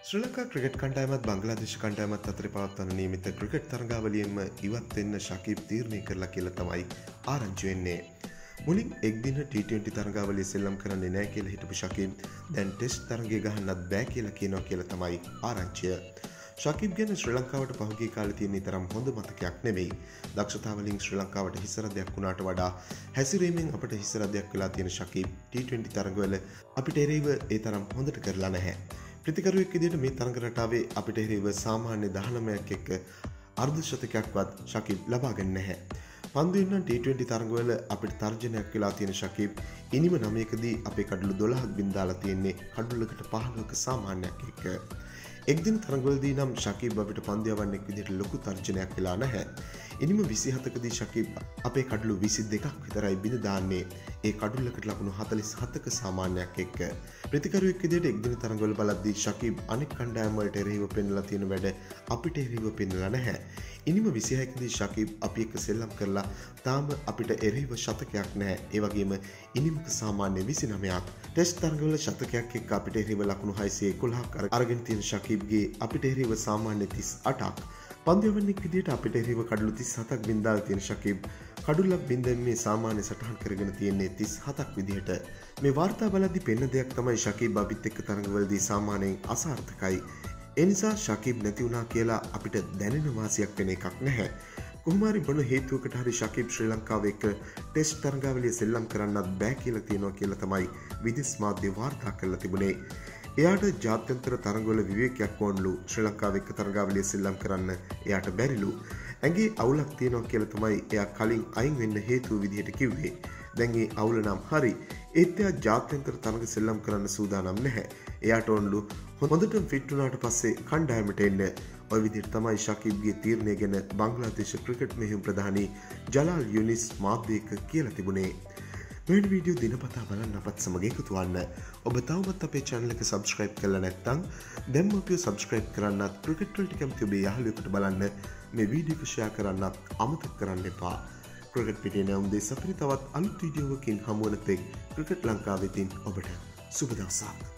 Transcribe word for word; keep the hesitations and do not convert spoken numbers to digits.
ශ්‍රී Lanka cricket කණ්ඩායමත් බංග්ලාදේශ කණ්ඩායමත් අතර පවත්වන නියමිත ක්‍රිකට් තරඟාවලියෙන්ම ඉවත් වෙන්න ශකීබ් තීරණය කරලා කියලා තමයි ආරංචි වෙන්නේ. මුලින් එක්දින ටී ට්වෙන්ටි තරඟාවලිය සෙල්ලම් කරන්නේ නැහැ කියලා හිටපු ශකීබ් දැන් ටෙස්ට් තරඟය ගහන්නත් බෑ කියලා කියනවා කියලා තමයි ආරංචිය. ශකීබ් ගැන ශ්‍රී ලංකාවට පහුගිය කාලේ තියෙන තරම් හොඳ මතකයක් නෙවෙයි. දක්ෂතාවලින් ශ්‍රී ලංකාවට හිසරදයක් වුණාට වඩා හැසිරීමෙන් අපට හිසරදයක් වෙලා තියෙන ශකීබ් ටී ට්වෙන්ටි තරඟවල අපිට එරෙහිව ඒ තරම් හොඳට කරලා නැහැ. ප්‍රතිකරුවෙක් විදිහට මේ තරඟ රටාවේ අපිට එරෙහිව සාමාන්‍ය දහනවයක් එක්ක අර්ධ ශතකයක්වත් ශකීබ් ලබාගෙන නැහැ. පන්දු ඉන්න ටී ට්වෙන්ටි තරඟවල අපිට තර්ජනයක් වෙලා තියෙන ශකීබ් ඉනිම නවයකදී අපේ කඩලු දොළහක් බින් දාලා තියෙන්නේ කඩලුවකට පහළොවක සාමාන්‍යයක් එක්ක. එක්දින තරඟවලදී නම් ශකීබ් අපිට පන්දු යවන්නෙක් විදිහට ලොකු තර්ජනයක් වෙලා නැහැ. ඉනිම විසිහතකදී ශකීබ් අපේ කඩලු විසි දෙකක් විතරයි බිඳ දාන්නේ. ඒ කඩුල්ලකට ලකුණු හතළිස් හතක සාමාන්‍යයක් එක්ක. ප්‍රතිකරුවෙක් විදිහට එක්දින තරඟවල බලද්දී ශකීබ් අනෙක් කණ්ඩායම් වලට එරෙහිව පෙන්වලා තියෙන වැඩ අපිට එරෙහිව පෙන්වලා නැහැ. ඉනිම විසිහයකදී ශකීබ් අපි එක්ක සෙල්ලම් කරලා තාම අපිට එරෙහිව ශතකයක් නැහැ. ඒ වගේම ඉනිමක සාමාන්‍ය විසිනවයක්. ටෙස්ට් තරඟවල ශතකයක් එක්ක අපිට එරෙහිව ලකුණු හයසිය එකොළහක් අරගෙන තියෙන ශකීබ්ගේ අපිට එරෙහිව සාමාන්‍ය තිස් අටක්. පන්දු යවන්නෙක් විදිහට අපිට එරෙහිව කඩලු තිස් හතක් බින් දාලා තියෙන ශකීබ් කඩුල්ලක් බින් දැමීමේ සාමාන්‍ය සටහන් කරගෙන තියෙන්නේ තිස් හතක් විදිහට. මේ වාර්තා බලද්දී පෙන්න දෙයක් තමයි ශකීබ් අපිත් එක්ක තරඟවලදී සාමාන්‍යයෙන් අසාර්ථකයි. ඒ නිසා ශකීබ් නැති වුණා කියලා අපිට දැනෙන වාසියක් වෙන එකක් නැහැ. කොහොම හරි මොන හේතුවකට හරි ශකීබ් ශ්‍රී ලංකාවේ එක්ක ටෙස්ට් තරඟාවලිය සෙල්ලම් කරන්නත් බෑ කියලා තියෙනවා කියලා තමයි විදේශ මාධ්‍ය වාර්තා කරලා තිබුණේ. එයාට ජාත්‍යන්තර තරඟවල විවේකයක් ඕනලු. ශ්‍රී ලංකාවේ එක්ක තරඟාවලිය සෙල්ලම් කරන්න එයාට බැරිලු. ඇඟේ අවුලක් තියෙනවා කියලා තමයි එයා කලින් අයින් වෙන්න හේතුව විදිහට කිව්වේ. දැන් ඒ අවුල නම් හරි. ඒත් එයා ජාත්‍යන්තර තරඟ සෙල්ලම් කරන්න සූදානම් නැහැ. එයාට ඕනලු හොඳටම ෆිට වුණාට පස්සේ කණ්ඩායමට එන්න. ඔය විදිහට තමයි ශකීබ්ගේ තීරණය ගැන බංග්ලාදේශ ක්‍රිකට් මෙහෙයුම් ප්‍රධානී ජලාල් යුනිස් මාධ්‍යයක කියලා තිබුණේ. මෙවැනි වීඩියෝ දිනපතා බලන්න අපත් සමග එකතු වන්න. ඔබ තවමත් අපේ channel එක subscribe කරලා නැත්නම් දැන්ම අපිව subscribe කරන්නත් ක්‍රිකට් වලට කැමති ඔබේ යාළුවෙකුට බලන්න මේ වීඩියෝ එක share කරන්නත් අමතක කරන්න එපා. ක්‍රිකට් පිටියේ නැවුම් දෙස අපිට තවත් අලුත් වීඩියෝවකින් හමු වන තෙක් ක්‍රිකට් ලංකාවෙතින් ඔබට සුබ දවසක්.